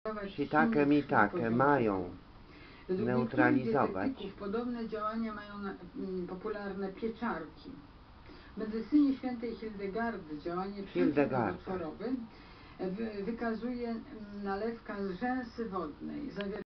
shiitake mitake mają neutralizować. Podobne działania mają popularne pieczarki. W medycynie świętej Hildegardy działanie przeciwnowotworowe wykazuje nalewka z rzęsy wodnej.